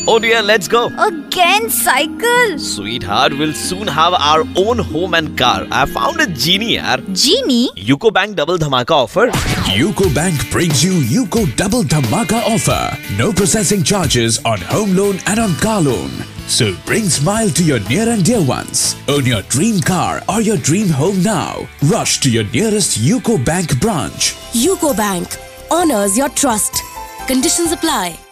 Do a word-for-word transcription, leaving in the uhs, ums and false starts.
Oh dear, let's go. Again, cycle. Sweetheart, we'll soon have our own home and car. I found a genie, yaar. Genie? UCO Bank double dhamaka offer. UCO Bank brings you UCO Double Dhamaka offer. No processing charges on home loan and on car loan. So bring smile to your near and dear ones. Own your dream car or your dream home now. Rush to your nearest UCO Bank branch. UCO Bank honors your trust. Conditions apply.